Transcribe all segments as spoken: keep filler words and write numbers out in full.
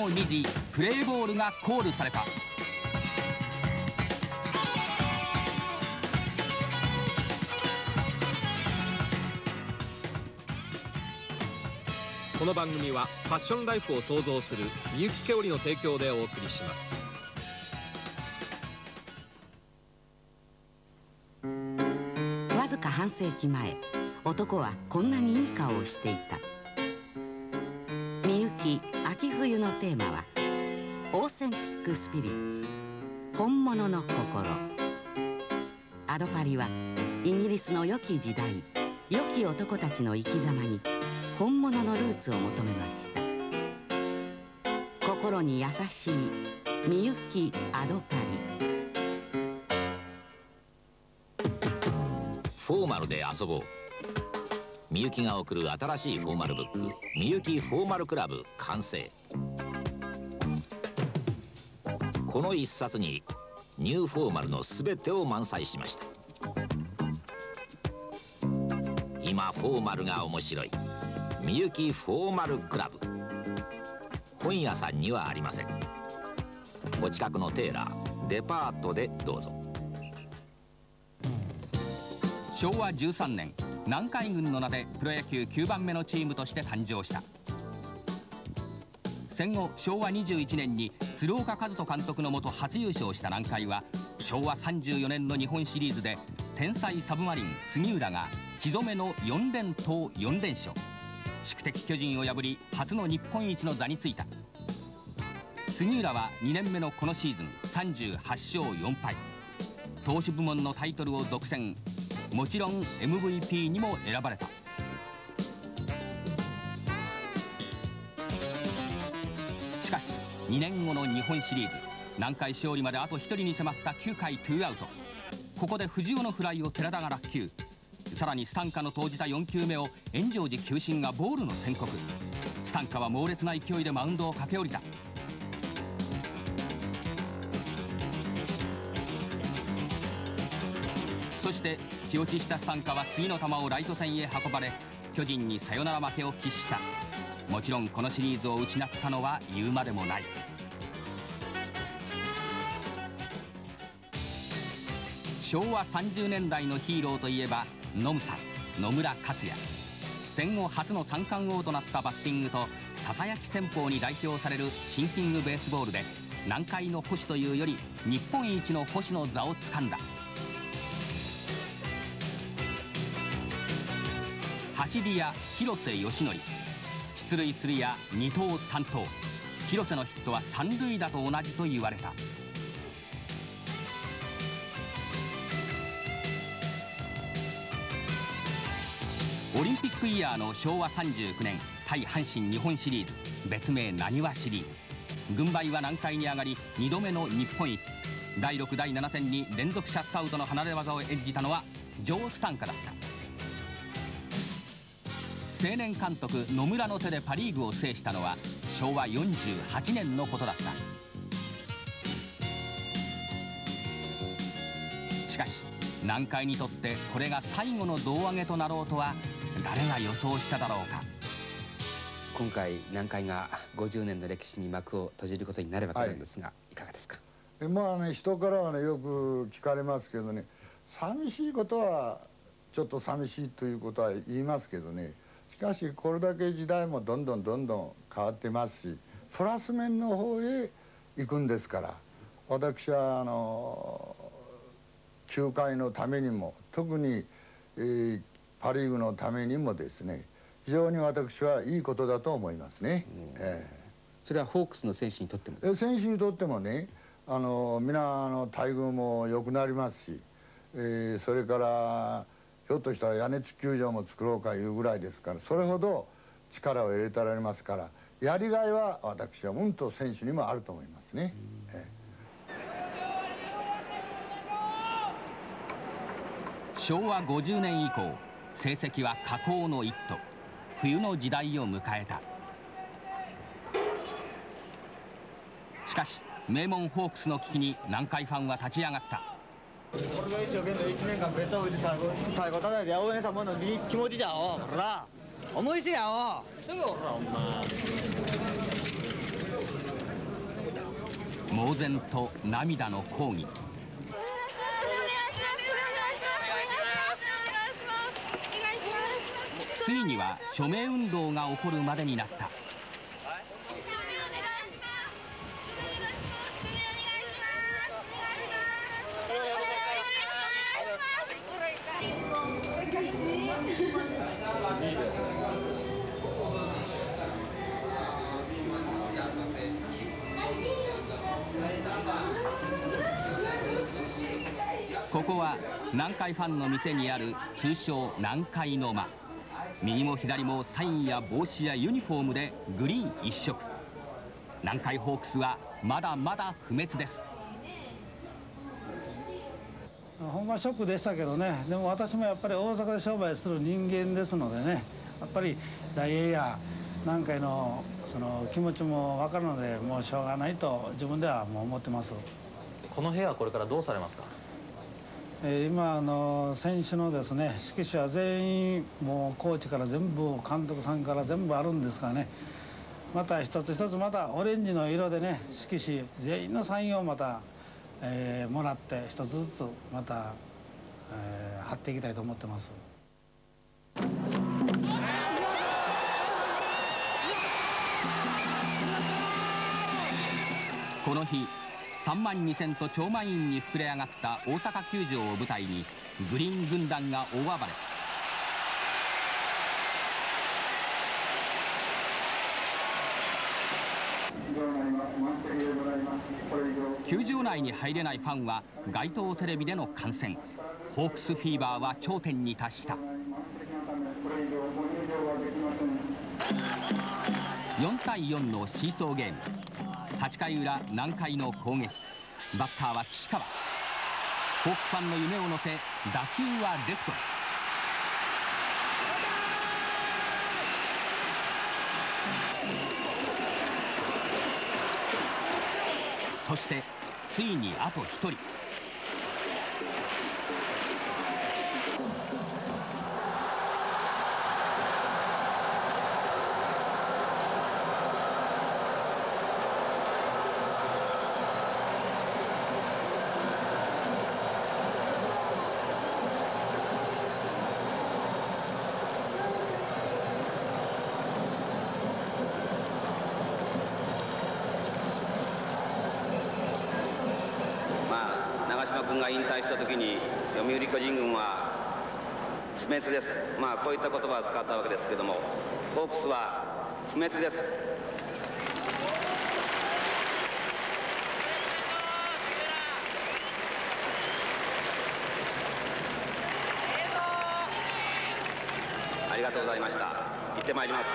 にじプレーボールがコールされた。 この番組はファッションライフを創造するみゆきけおりの提供でお送りします。 わずか半世紀前、男はこんなにいい顔をしていた。みゆき秋冬のテーマはオーセンティックスピリッツ、本物の心。アドパリはイギリスの良き時代、良き男たちの生き様に本物のルーツを求めました。心に優しいみゆきアドパリ。 フォーマルで遊ぼう。みゆきが送る新しいフォーマルブック、みゆきフォーマルクラブ完成。この一冊にニューフォーマルのすべてを満載しました。今フォーマルが面白いみゆきフォーマルクラブ。本屋さんにはありません。お近くのテーラー、デパートでどうぞ。 しょうわじゅうさんねん、南海軍の名でプロ野球きゅうばんめのチームとして誕生した。戦後しょうわにじゅういちねんに鶴岡和人監督のもと初優勝した南海は、しょうわさんじゅうよねんの日本シリーズで天才サブマリン杉浦が血染めのよんれんとうよんれんしょう、宿敵巨人を破り初の日本一の座についた。杉浦はにねんめのこのシーズンさんじゅうはちしょうよんぱい、投手部門のタイトルを独占、もちろん エムブイピー にも選ばれた。しかしにねんごの日本シリーズ、南海勝利まであとひとりに迫ったきゅうかいツーアウト、ここで藤尾のフライを寺田が落球、さらにスタンカの投じたよんきゅうめを円城寺球審がボールの宣告。スタンカは猛烈な勢いでマウンドを駆け下りた。そして気落ちしたスタンカは次の球をライト線へ運ばれ、巨人にサヨナラ負けを喫した。もちろんこのシリーズを失ったのは言うまでもない。しょうわさんじゅうねんだいのヒーローといえばノムさん、野村克也。戦後初の三冠王となったバッティングとささやき戦法に代表されるシンキングベースボールで、南海の捕手というより日本一の捕手の座をつかんだ。走りや広瀬義則、出塁するやにとうさんとう、広瀬のヒットは三塁打と同じと言われた。オリンピックイヤーのしょうわさんじゅうきゅうねん対阪神日本シリーズ、別名なにわシリーズ。軍配は南海に上がりにどめの日本一。だいろくだいなな戦に連続シャットアウトの離れ技を演じたのはジョー・スタンカだった。青年監督野村の手でパ・リーグを制したのはしょうわよんじゅうはちねんのことだった。しかし南海にとってこれが最後の胴上げとなろうとは誰が予想しただろうか。 今回南海がごじゅうねんの歴史に幕を閉じることになるわけなんですが、はい、いかがですか。 えまあね、人からはねよく聞かれますけどね、寂しいことはちょっと寂しいということは言いますけどね、しかしこれだけ時代もどんどんどんどん変わってますし、プラス面の方へ行くんですから、私はあの球界のためにも特に、えー、パ・リーグのためにもですね、非常に私はいいことだと思いますね。えー、 それはホークスの選手にとってもですか。選手にとってもね、あの皆あの待遇も良くなりますし、えー、それからひょっとしたら屋根付き球場も作ろうかいうぐらいですから、それほど力を入れてられますから、やりがいは私はうんと選手にもあると思いますね。えー、しょうわごじゅうねん以降、成績は下降の一途。冬の時代を迎えた。しかし名門ホークスの危機に南海ファンは立ち上がった。 俺が一生懸命いちねんかんベッドを置いて太鼓叩いて応援したものの気持ちだよ。ほら思いせやお。すぐほらほんま。 猛然と涙の抗議。ついには署名運動が起こるまでになった。ここは南海ファンの店にある通称南海の間。右も左もサインや帽子やユニフォームでグリーン一色。南海ホークスはまだまだ不滅です。 ほんまショックでしたけどね。でも私もやっぱり大阪で商売する人間ですのでね、やっぱり大英や南海のその気持ちも分かるので、もうしょうがないと自分ではもう思ってます。 この部屋はこれからどうされますか？ えー、今あの選手のですね指揮手は全員もうコーチから全部監督さんから全部あるんですからね、また一つ一つまたオレンジの色でね指揮手全員のサインをまた、えー、もらって一つずつまた、えー、貼っていきたいと思ってます。 この日さんまんにせんと超満員に膨れ上がった大阪球場を舞台にグリーン軍団が大暴れ。球場内に入れないファンは街頭テレビでの観戦。ホークスフィーバーは頂点に達した。よんたいよんのシーソーゲーム。はちかい裏南海の攻撃。バッターは岸川。ホークスファンの夢を乗せ打球はレフトへ。そしてついにあとひとり。 長嶋君が引退した時に読売巨人軍は不滅です、まあこういった言葉を使ったわけですけども、ホークスは不滅です。ありがとうございました。行ってまいります。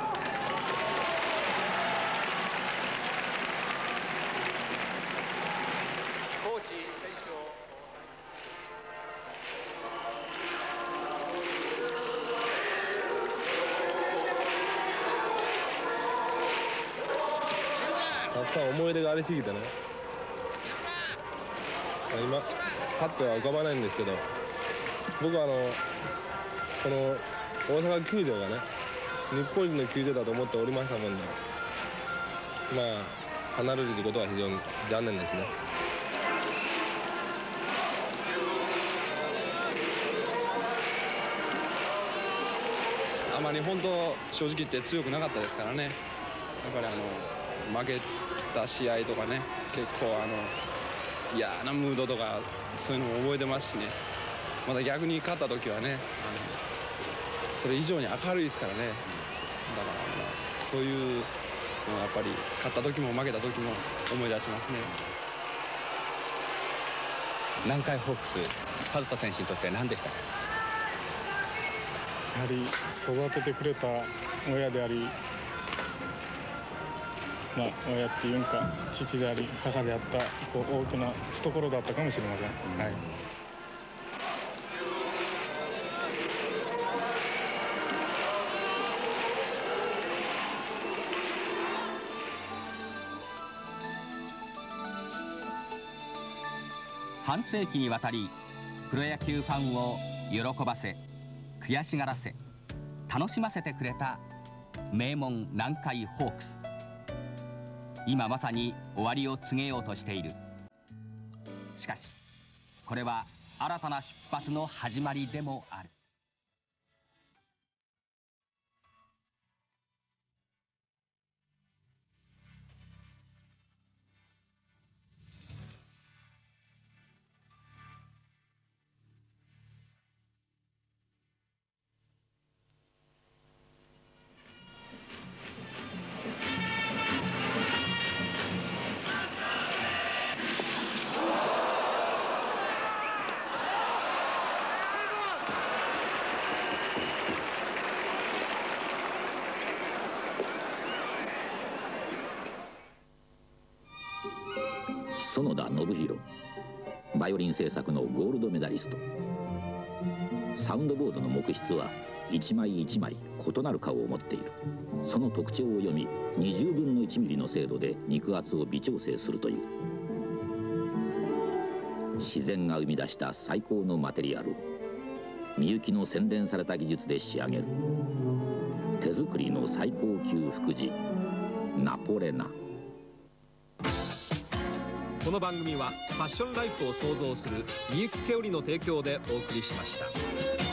やっぱ思い出がありすぎてね、今パッとは浮かばないんですけど、僕はあのこの大阪球場がね日本一の球場だと思っておりましたもんで、まあ離れるということは非常に残念ですね。 あまり本当正直言って強くなかったですからね。やっぱりあの負けた試合とかね、結構あの嫌なムードとかそういうのも覚えてますしね。また逆に勝った時はね、あのそれ以上に明るいですからね。だからあのそういうのをやっぱり勝った時も負けた時も思い出しますね。 南海ホークス、和田選手にとって何でしたか？ やはり育ててくれた親であり、まあ、親っていうんか父であり母であったこう大きな懐だったかもしれません。はい。 半世紀にわたりプロ野球ファンを喜ばせ悔しがらせ楽しませてくれた名門南海ホークス。 今まさに終わりを告げようとしている。しかしこれは新たな出発の始まりでもある。 園田信弘、バイオリン製作のゴールドメダリスト。サウンドボードの木質は一枚一枚異なる顔を持っている。その特徴を読み、にじゅうぶんのいちミリの精度で肉厚を微調整するという。自然が生み出した最高のマテリアルをみゆきの洗練された技術で仕上げる。手作りの最高級福地ナポレナ。 この番組はファッションライフを創造するみゆきけおりの提供でお送りしました。